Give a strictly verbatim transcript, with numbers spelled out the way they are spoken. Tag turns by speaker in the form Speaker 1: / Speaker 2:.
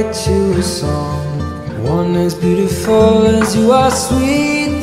Speaker 1: write you a song, one as beautiful as you are sweet.